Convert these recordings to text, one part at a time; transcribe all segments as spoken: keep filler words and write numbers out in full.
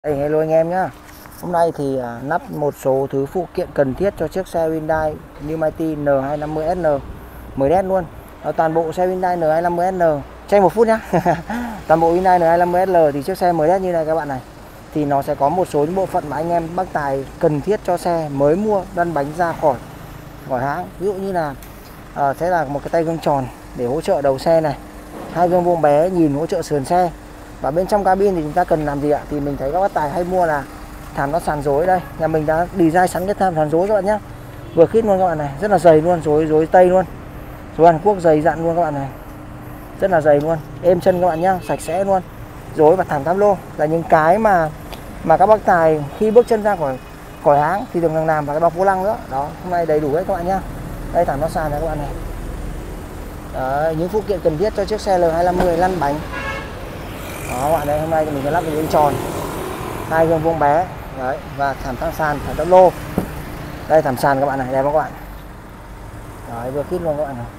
Hey, hello anh em nhá. Hôm nay thì à, lắp một số thứ phụ kiện cần thiết cho chiếc xe Hyundai New Mighty N hai năm mươi S L mới đét luôn. À, toàn bộ xe Hyundai N hai năm mươi S L, cho anh một phút nhá. Toàn bộ Hyundai N hai năm mươi S L thì chiếc xe mới đét như này các bạn này, thì nó sẽ có một số những bộ phận mà anh em bác tài cần thiết cho xe mới mua lăn bánh ra khỏi khỏi hãng. Ví dụ như là à, sẽ là một cái tay gương tròn để hỗ trợ đầu xe này, hai gương vuông bé nhìn hỗ trợ sườn xe. Và bên trong cabin thì chúng ta cần làm gì ạ? Thì mình thấy các bác tài hay mua là thảm lót sàn rối đây. Nhà mình đã design sẵn cái thảm sàn rối các bạn nhé. Vừa khít luôn các bạn này, rất là dày luôn, rối rối tây luôn. Rối Hàn Quốc dày dặn luôn các bạn này. Rất là dày luôn, êm chân các bạn nhá, sạch sẽ luôn. Rối và thảm táp lô là những cái mà mà các bác tài khi bước chân ra khỏi khỏi hãng thì đừng làm, và cái bọc vô lăng nữa. Đó, hôm nay đầy đủ hết các bạn nhá. Đây thảm lót sàn này các bạn này. Đấy, những phụ kiện cần thiết cho chiếc xe L hai năm mươi lăn bánh. Đó các bạn, đây hôm nay thì mình sẽ lắp cái gương tròn, hai gương vuông bé đấy, và thảm thang sàn, thảm táp lô. Đây thảm sàn các bạn này, đẹp không các bạn? Đấy, vừa khít luôn các bạn này.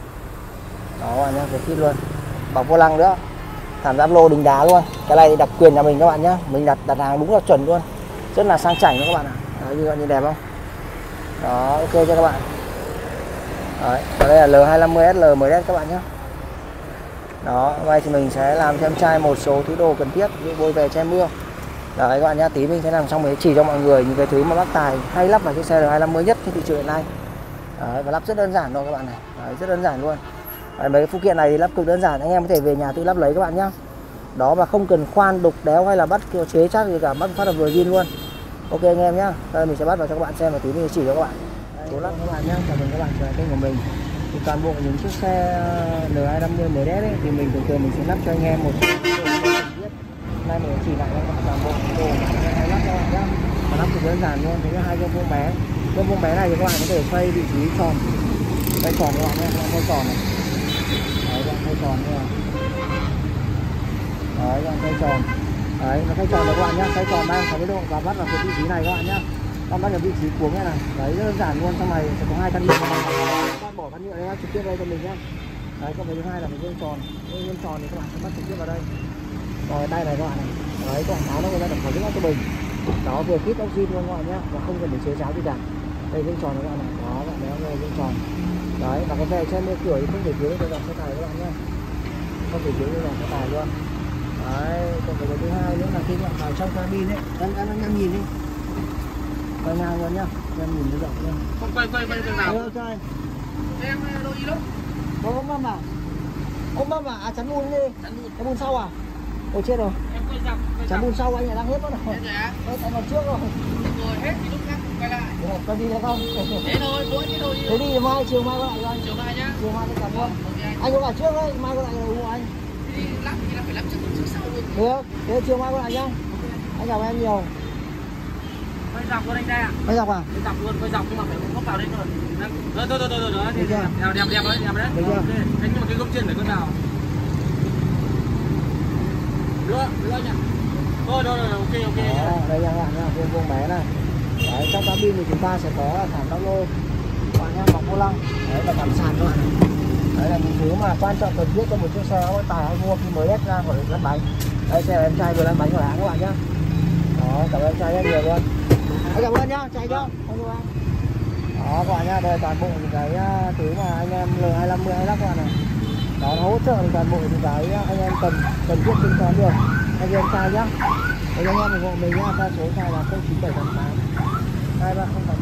Đó các bạn nhé, vừa khít luôn. Bọc vô lăng nữa, thảm táp lô đính đá luôn. Cái này thì đặc quyền nhà mình các bạn nhé, mình đặt đặt hàng đúng là chuẩn luôn, rất là sang chảnh các bạn ạ. Đấy, như bạn nhìn đẹp không? Đó, ok cho các bạn. Đấy, và đây là L hai năm mươi S L mới đét các bạn nhé. Đó, hôm nay thì mình sẽ làm thêm chai một số thứ đồ cần thiết như bôi về che mưa. Đấy các bạn nhá, tí mình sẽ làm xong mới chỉ cho mọi người những cái thứ mà bác tài hay lắp vào chiếc xe L hai năm mươi nhất trên thị trường hiện nay. Đấy, và lắp rất đơn giản thôi các bạn này. Đấy, rất đơn giản luôn. Đấy, mấy cái phụ kiện này thì lắp cực đơn giản, anh em có thể về nhà tự lắp lấy các bạn nhá. Đó, mà không cần khoan đục đéo hay là bắt chế chắc gì cả, bắt phát là vừa zin luôn. Ok anh em nhá. Đây mình sẽ bắt vào cho các bạn xem và tí mình chỉ cho các bạn. Đấy, lắp các bạn nhá, chào mừng các bạn trở lại kênh của mình. Thì toàn bộ những chiếc xe L hai năm mươi mới đét ấy, thì mình thường thường mình sẽ lắp cho anh em một số đồ cần thiết. Nay mình chỉ lại cho toàn bộ đồ hay lắp cho các bạn nhá. Và lắp cực đơn giản luôn. Thế là hai gương vuông bé. Gương vuông bé này thì các bạn có thể xoay vị trí tròn, xoay tròn các bạn nhé, các bạn xoay tròn này. Đấy, các bạn xoay tròn như này. Đấy, các bạn xoay tròn. Đấy, nó xoay tròn rồi các bạn nhá, xoay tròn ba mươi sáu độ và bắt vào cái vị trí này các bạn nhá. Con bắt được vị trí cuống này này. Đấy, rất đơn giản luôn. Trong này sẽ có hai căn nhựa này. Con bỏ căn nhựa đấy trực tiếp đây cho mình nhá. Đấy, còn cái thứ hai là cái gương tròn. Cái gương tròn thì các bạn sẽ bắt trực tiếp vào đây. Rồi tay này các bạn này. Đấy, các bạn tháo nó ra được khỏi nước cho mình. Đó, vừa khít oxy luôn các bạn nhá, và không cần phải chế cháo gì cả. Đây gương tròn này các bạn này. Đó, các bạn đéo đây gương tròn. Đấy, và cái về che mưa cửa thì không thể thiếu cái dòng xe tải các bạn nhá. Không thể thiếu cái dòng xe tải luôn. Đấy, còn cái thứ hai nữa là khi bạn vào trong cabin ấy, anh anh anh nhìn đi. Quay ngang luôn nhá, em nhìn nó rộng luôn. Không quay quay quay nào. Được rồi. Em đâu đi đâu? Có ôm mâm à? Ôm mâm à? À chắn bùn đi. Chắn bùn. Chắn bùn sau à? Ôi chết rồi. Em quay dọc. Chắn bùn sau anh lại đang hết mất rồi. Hết rồi á? Đấy, tại vào trước rồi. Rồi hết thì lúc khác quay lại. Được, con đi được không? Thế thôi, mỗi cái thôi đi. Thế đi thì mai chiều mai gọi lại cho anh. Chiều mai nhá. Chiều mai tôi cảm ơn. Okay. Anh có cả trước đấy, mai gọi lại rồi của anh. Đi lắp thì là phải lắp trước trước sau luôn. Được, thế chiều mai gọi lại nhá. Anh cảm ơn em nhiều. Quay dọc luôn anh đây ạ. Quay dọc à? Quay dọc luôn, quay dọc nhưng mà phải không vào đây rồi. Rồi rồi rồi rồi rồi. Đẹp đẹp đẹp đấy, đẹp đấy. Được chưa? Anh nhưng mà cái gốc trên phải con nào? Được, được nhỉ. Rồi rồi rồi, ok ok. Đó, đây nha các bạn nhá, vuông vuông bé này. Đấy, trong cabin thì chúng ta sẽ có thảm táp lô, các bạn nhá, bọc vô lăng, đấy và thảm sàn các bạn. Đấy là những thứ mà quan trọng cần thiết cho một chiếc xe ô tài hay mua khi mới đét ra khỏi lăn bánh. Đây xe em trai vừa lăn bánh khỏi hãng các bạn nhá. Đó, cảm ơn em trai rất nhiều luôn. Anh cảm ơn nhá, chạy cho. Đó các bạn nhá, đây là toàn bộ những cái thứ mà anh em L hai năm mươi hay lắp các bạn này. Đó, nó hỗ trợ toàn bộ những cái anh em cần cần thiết trên con đường. Anh em trai nhá. Để anh em ủng hộ mình nhá, ta số này là không chín bảy tám tám hai ba không tám